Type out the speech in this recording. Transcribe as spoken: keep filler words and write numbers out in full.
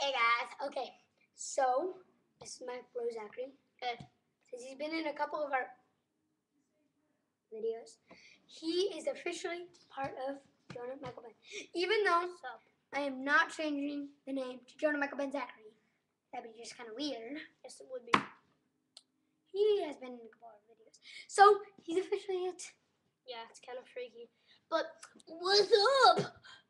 Hey guys. Okay, so this is my bro Zachary. Uh, since he's been in a couple of our videos, he is officially part of jonahmichaelben. Even though so, I am not changing the name to jonahmichaelben Zachary. That'd be just kind of weird. Yes, it would be. He has been in a couple of videos, so he's officially it. Yeah, it's kind of freaky. But what's up?